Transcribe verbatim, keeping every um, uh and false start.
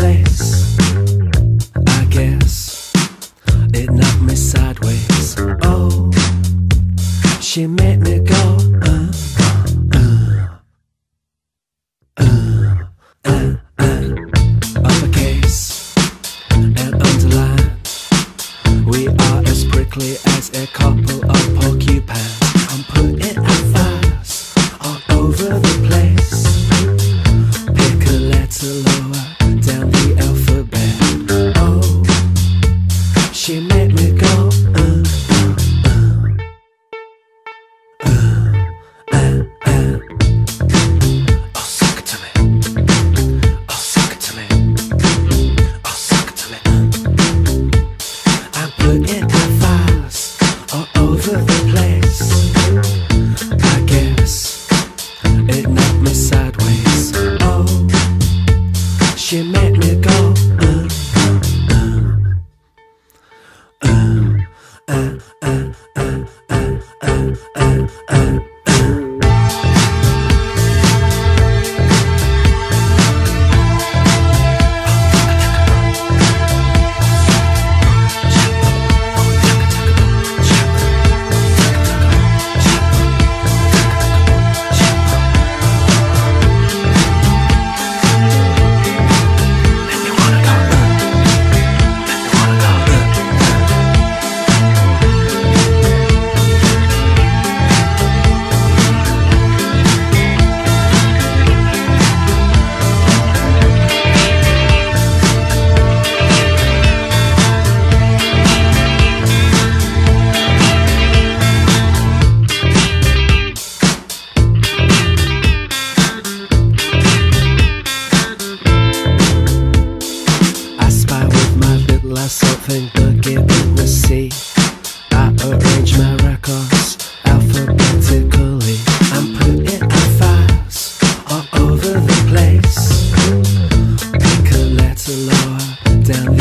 place. I guess it knocked me sideways. Oh, she made me go uh, uh, uh, uh, uh. Uppercase and underline. We are as prickly as a couple of porcupines. I'm putting out fires all over the place. Pick a letter lower down the alphabet. Oh, she made me go uh, uh, uh, uh, uh. Oh, suck it to me. Oh, suck it to me. Oh, suck it to me. I'm putting out fires all over the place. I guess it knocked me sideways. Oh, she made me go uh, uh, uh, uh, uh, uh, uh, uh, uh, uh, uh. Something beginning with C. I arrange my records alphabetically. I'm putting out fires all over the place. Pick a letter lower down